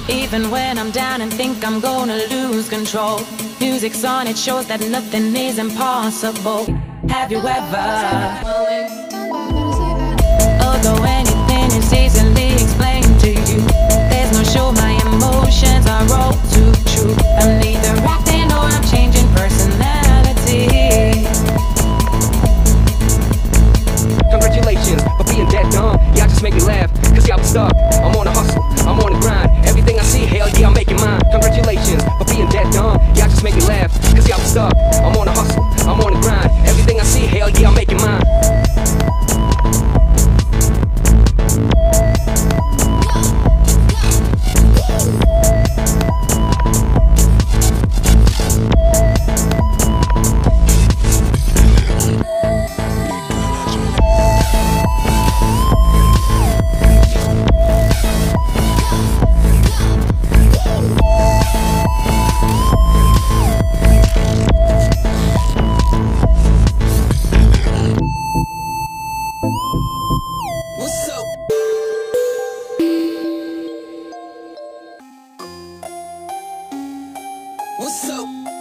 Even when I'm down and think I'm gonna lose control, music's on, it shows that nothing is impossible. Have you ever? Although anything is easily explained to you, there's no show, my emotions are all too true. I'm neither acting or I'm changing personality. Congratulations for being that dumb. Y'all just make me laugh, cause y'all was stuck. I'm on a hustle, I'm on the grind. Everything I see, hell yeah, I'm making mine. Congratulations for being that dumb. Y'all just make me laugh, cause y'all was stuck. I'm on a hustle, I'm on the grind. Everything I see, hell yeah, I'm making mine. What's up? What's up?